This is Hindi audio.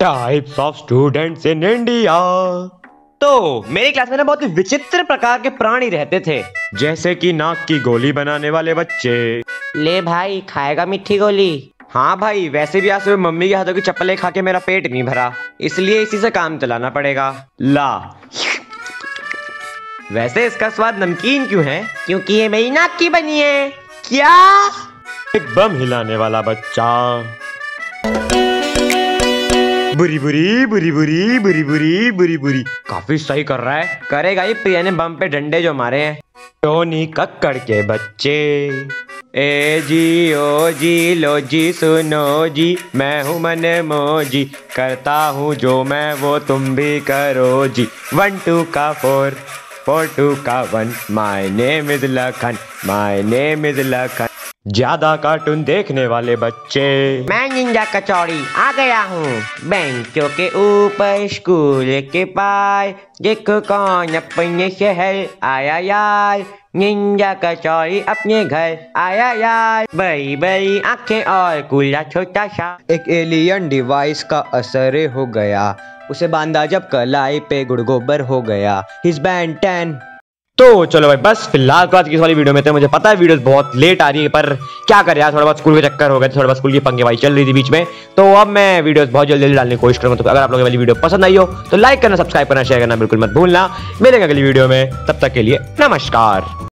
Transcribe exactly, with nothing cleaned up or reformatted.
Types of students in India. तो मेरी क्लास में ना बहुत विचित्र प्रकार के प्राणी रहते थे, जैसे कि नाक की गोली बनाने वाले बच्चे। ले भाई खाएगा मिठी गोली। हाँ भाई, वैसे भी आज सुबह मम्मी के हाथों की चप्पलें खा के मेरा पेट नहीं भरा, इसलिए इसी से काम चलाना पड़ेगा। ला, वैसे इसका स्वाद नमकीन क्यों है? क्योंकि ये मेरी नाक की बनी है। क्या? एक बम हिलाने वाला बच्चा। बुरी बुरी बुरी बुरी बुरी बुरी बुरी बुरी काफी सही कर रहा है। करेगा ही प्रिया ने बम पे डंडे जो मारे हैं। टोनी कक्कड़ के बच्चे। ए जी ओ जी लो जी सुनो जी, मैं हूँ मन मोजी, करता हूँ जो मैं वो तुम भी करो जी। वन टू का फोर, फोर टू का one, my name is Lakhan, my name is Lakhan. ज्यादा कार्टून देखने वाले बच्चे। मैं निंजा कचौड़ी आ गया हूँ, बेंचों के ऊपर स्कूल के पार, देखो कौन अपने शहर आया यार। निंजा कचौड़ी अपने घर आया यार, बड़ी बड़ी आंखें और कूला छोटा सा। एक एलियन डिवाइस का असर हो गया, उसे बांधा जब कलाई पे गुड़ गोबर हो गया। His band ten. तो चलो भाई, बस फिलहाल तो आज की इस वाली वीडियो में थे। मुझे पता है वीडियोस बहुत लेट आ रही है, पर क्या करें यार, थोड़ा बहुत स्कूल के चक्कर हो गए थे, थोड़ा बहुत स्कूल की पंगेबाजी चल रही थी बीच में। तो अब मैं वीडियोस बहुत जल्दी जल्दी डालने की कोशिश करूंगा। तो अगर आप लोगों को वाली वीडियो पसंद आई हो तो लाइक करना, सब्सक्राइब करना, शेयर करना बिल्कुल मत भूलना। मिलेंगे अगली वीडियो में, तब तक के लिए नमस्कार।